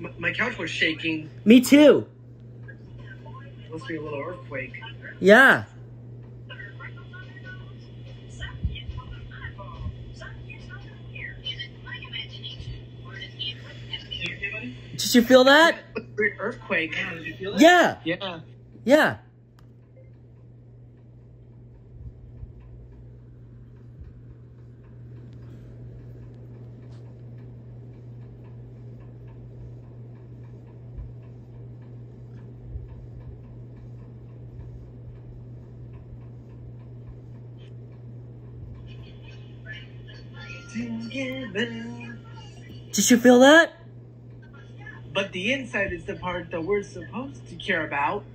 My couch was shaking. Me too. Must be a little earthquake. Yeah. Did you feel that? Weird earthquake. Yeah, did you feel that? Yeah. Yeah. Yeah. Did you feel that? But the inside is the part that we're supposed to care about.